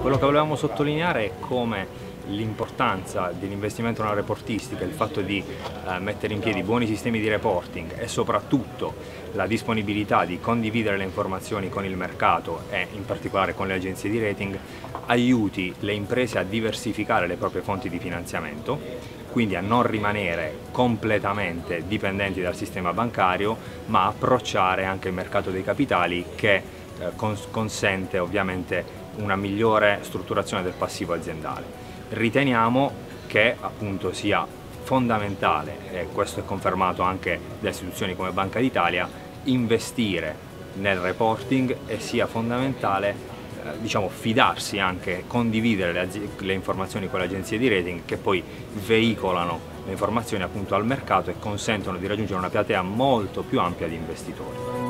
Quello che volevamo sottolineare è come l'importanza dell'investimento nella reportistica, il fatto di mettere in piedi buoni sistemi di reporting e soprattutto la disponibilità di condividere le informazioni con il mercato e in particolare con le agenzie di rating aiuti le imprese a diversificare le proprie fonti di finanziamento, quindi a non rimanere completamente dipendenti dal sistema bancario, ma approcciare anche il mercato dei capitali che consente ovviamente una migliore strutturazione del passivo aziendale. Riteniamo che appunto sia fondamentale, e questo è confermato anche da istituzioni come Banca d'Italia, investire nel reporting e sia fondamentale fidarsi anche, condividere le informazioni con le agenzie di rating che poi veicolano le informazioni appunto al mercato e consentono di raggiungere una platea molto più ampia di investitori.